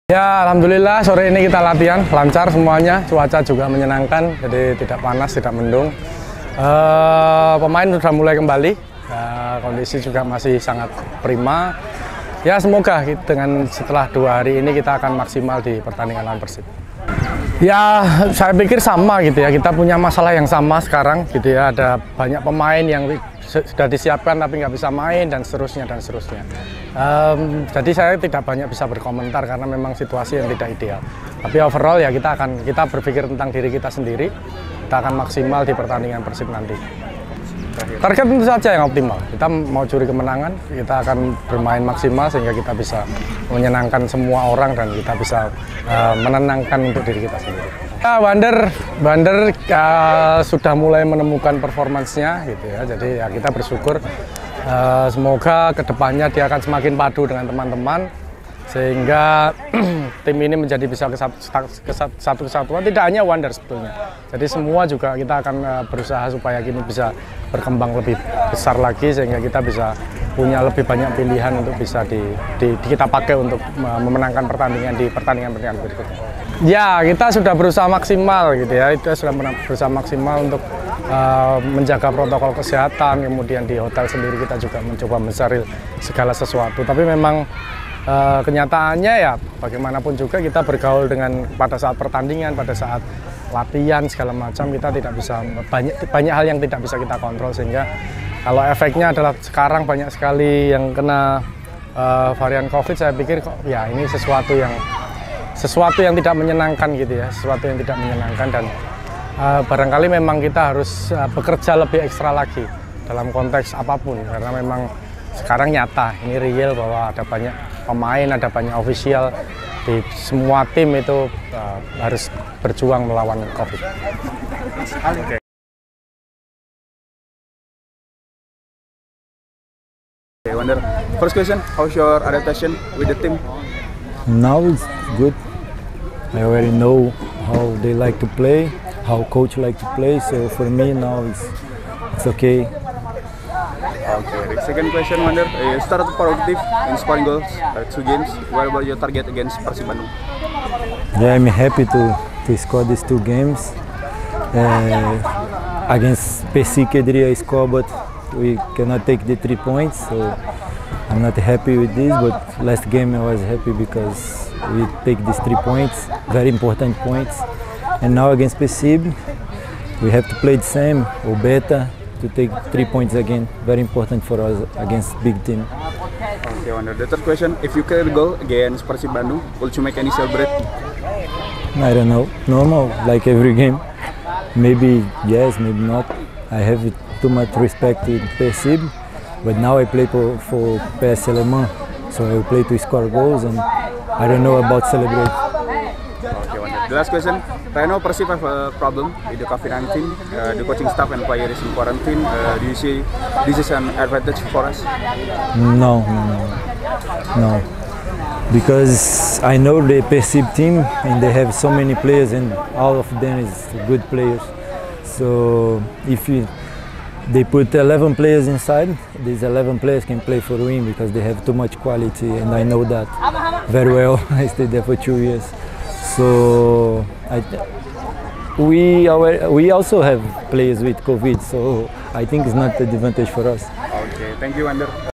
Ya, alhamdulillah sore ini kita latihan lancar semuanya, cuaca juga menyenangkan, jadi tidak panas, tidak mendung. Pemain sudah mulai kembali, kondisi juga masih sangat prima. Ya, semoga dengan setelah 2 hari ini kita akan maksimal di pertandingan lawan Persib. Ya, saya pikir sama gitu ya, kita punya masalah yang sama sekarang gitu ya, ada banyak pemain yang sudah disiapkan tapi nggak bisa main dan seterusnya dan seterusnya. Jadi saya tidak banyak bisa berkomentar karena memang situasi yang tidak ideal. Tapi overall ya kita berpikir tentang diri kita sendiri, kita akan maksimal di pertandingan Persib nanti. Target tentu saja yang optimal, kita mau curi kemenangan, kita akan bermain maksimal sehingga kita bisa menyenangkan semua orang dan kita bisa menenangkan untuk diri kita sendiri. Wander sudah mulai menemukan performansnya gitu ya, jadi ya kita bersyukur semoga kedepannya dia akan semakin padu dengan teman-teman sehingga tim ini menjadi bisa satu kesatuan, tidak hanya Wander sebetulnya. Jadi semua juga kita akan berusaha supaya kini bisa berkembang lebih besar lagi sehingga kita bisa punya lebih banyak pilihan untuk bisa kita pakai untuk memenangkan pertandingan di pertandingan berikutnya. Ya, kita sudah berusaha maksimal gitu ya, kita sudah berusaha maksimal untuk menjaga protokol kesehatan, kemudian di hotel sendiri kita juga mencoba mencari segala sesuatu. Tapi memang kenyataannya ya bagaimanapun juga kita bergaul dengan pada saat pertandingan, pada saat latihan segala macam kita tidak bisa banyak hal yang tidak bisa kita kontrol sehingga kalau efeknya adalah sekarang banyak sekali yang kena varian COVID, saya pikir kok ya ini sesuatu yang tidak menyenangkan gitu ya, sesuatu yang tidak menyenangkan dan barangkali memang kita harus bekerja lebih ekstra lagi dalam konteks apapun karena memang sekarang nyata ini real bahwa ada banyak pemain, ada banyak ofisial di semua tim itu harus berjuang melawan COVID. Okay. Wander, first question, how's your adaptation with the team? Now it's good. I already know how they like to play, how coach like to play. So for me now it's okay. Okay. The second question, Wander, you started productive in scoring goals, 2 games. What about your target against Persib Bandung? Yeah, I'm happy to score these 2 games. Against PSIC I score, but we cannot take the 3 points. So I'm not happy with this. But last game I was happy because we take these 3 points, very important points. And now against PSIC, we have to play the same or better to take 3 points again. Very important for us against big team. Okay, Wander. The third question, if you carry goal against Persib Bandung, will you make any celebrate? I don't know. Normal, like every game. Maybe yes, maybe not. I have too much respect to PSIC, but now I play for PS Aleman, so I will play to score goals, and I don't know about celebrate. Okay, Wander. The last question, I know Persib have a problem with the COVID-19. The coaching staff and players is in quarantine. Do you see this is an advantage for us? No. Because I know the PSIC team and they have so many players and all of them is good players. So if they put 11 players inside, these 11 players can play for win because they have too much quality and I know that very well. I stayed there for 2 years. So we also have players with COVID, so I think it's not an advantage for us. Okay, thank you, Wander.